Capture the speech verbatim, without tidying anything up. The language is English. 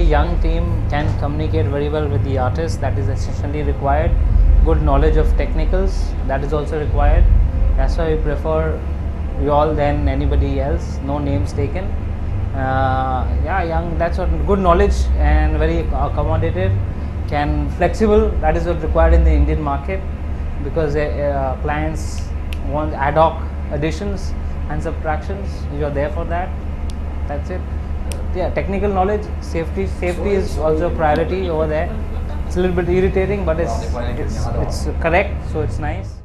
very young team can communicate very well with the artist. That is essentially required. Good knowledge of technicals, that is also required. That's why we prefer you all than anybody else. No names taken. Uh, yeah, young. That's what good knowledge and very accommodative. Can flexible. That is what required in the Indian market, because uh, clients want ad hoc additions and subtractions. You are there for that. That's it. Yeah, technical knowledge, safety. Safety is also a priority over there. It's a little bit irritating, but it's it's, it's correct, so it's nice.